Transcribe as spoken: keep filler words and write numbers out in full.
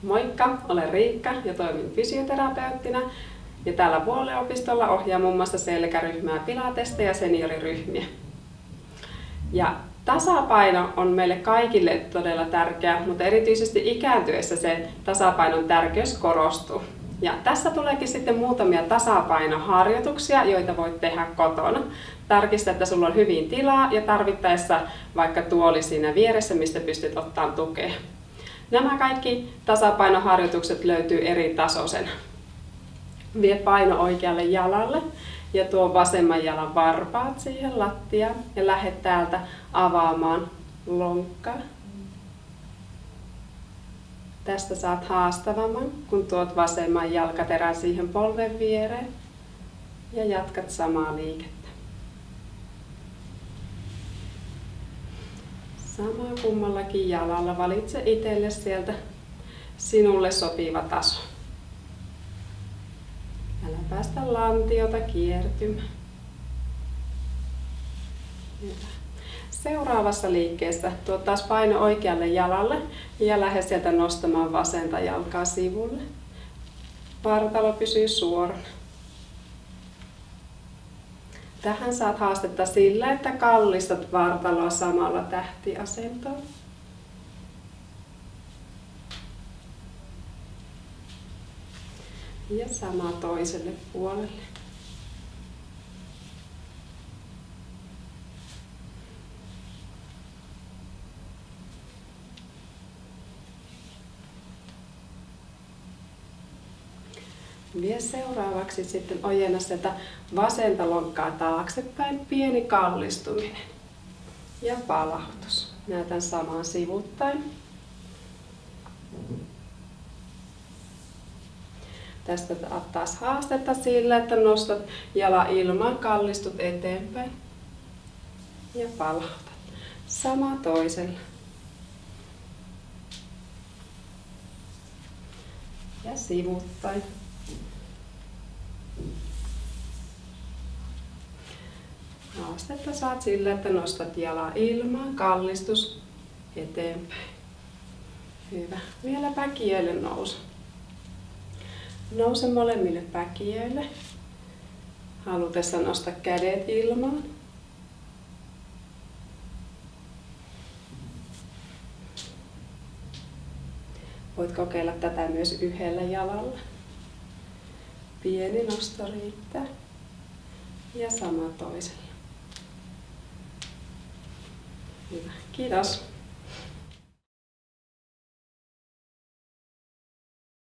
Moikka, olen Riikka ja toimin fysioterapeuttina. Ja täällä Vuolle-opistolla ohjaa muun muassa selkäryhmää, pilatesta ja senioriryhmiä. Ja tasapaino on meille kaikille todella tärkeä, mutta erityisesti ikääntyessä se tasapainon tärkeys korostuu. Ja tässä tuleekin sitten muutamia tasapainoharjoituksia, joita voit tehdä kotona. Tarkista, että sulla on hyvin tilaa ja tarvittaessa vaikka tuoli siinä vieressä, mistä pystyt ottamaan tukea. Nämä kaikki tasapainoharjoitukset löytyy eri tasoisena. Vie paino oikealle jalalle ja tuo vasemman jalan varpaat siihen lattiaan ja lähde täältä avaamaan lonkkaa. Tästä saat haastavamman, kun tuot vasemman jalkaterän siihen polven viereen ja jatkat samaa liikettä. Sama kummallakin jalalla. Valitse itselle sieltä sinulle sopiva taso. Älä päästä lantiota kiertymään. Hyvä. Seuraavassa liikkeessä tuo taas paino oikealle jalalle ja lähde sieltä nostamaan vasenta jalkaa sivulle. Vartalo pysyy suorana. Tähän saat haastetta sillä, että kallistat vartaloa samalla tähtiasentoon. Ja sama toiselle puolelle. Vie seuraavaksi sitten ojenna sieltä vasenta lonkkaa taaksepäin, pieni kallistuminen ja palautus. Näytän samaan sivuttain. Tästä otat taas haastetta sillä, että nostat jala ilmaan, kallistut eteenpäin ja palautat. Sama toisella. Ja sivuttain. Haastetta saat sillä, että nostat jala ilmaan, kallistus eteenpäin. Hyvä. Vielä päkiöille nousu. Nouse molemmille päkiöille. Halutessa nosta kädet ilmaan. Voit kokeilla tätä myös yhdellä jalalla. Pieni nosto riittää. Ja sama toisella. Hyvä. Kiitos.